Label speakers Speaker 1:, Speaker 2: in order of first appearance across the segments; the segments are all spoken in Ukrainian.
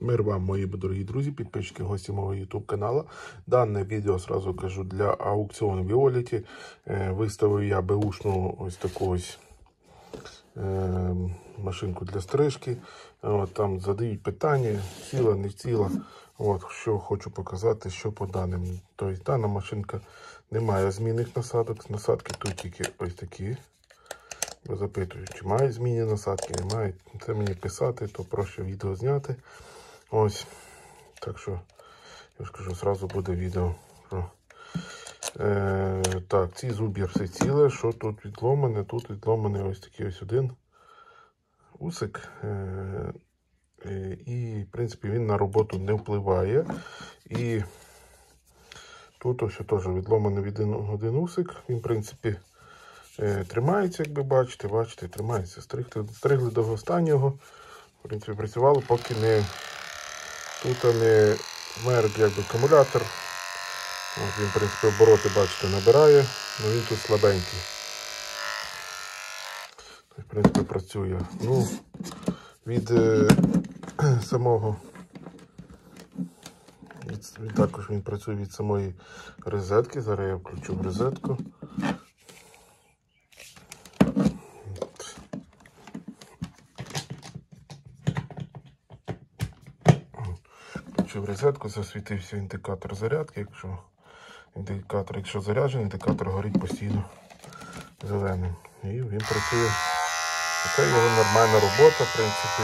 Speaker 1: Мир вам, мої дорогі друзі, підписчики, гості мого YouTube каналу. Дане відео, сразу кажу, для аукціону Violet. Виставив я беушну ось таку ось машинку для стрижки. Там задають питання, ціла, не ціла. Що хочу показати, що по даним. Тобто дана машинка не має змінних насадок. Насадки тут тільки ось такі. Запитують, чи має змінні насадки, немає. Це мені писати, то проще відео зняти. Так що, я ж кажу, одразу буде відео. Так, ці зуб'я все ціле. Що тут відломане? Тут відломаний ось такий ось один усик. І, в принципі, він на роботу не впливає. І тут ось теж відломаний один усик. Він, в принципі, тримається, як ви бачите, тримається. Стригли до останнього. В принципі, працювало, поки тут не вмер акумулятор. Він, в принципі, обороти, бачите, набирає, але він тут слабенький. В принципі, працює. Від самого, також він працює від самої розетки. Зараз я включу розетку. В розетку засвітився індикатор зарядки. Якщо заряджений, індикатор горить постійно зеленим. І він працює. Це його нормальна робота, в принципі.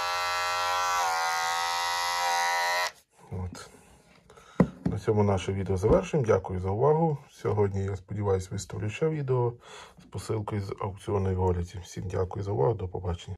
Speaker 1: На цьому наше відео завершуємо. Дякую за увагу. Сьогодні, я сподіваюся, виставлю ще відео з посилкою з аукціону Violet. Всім дякую за увагу. До побачення.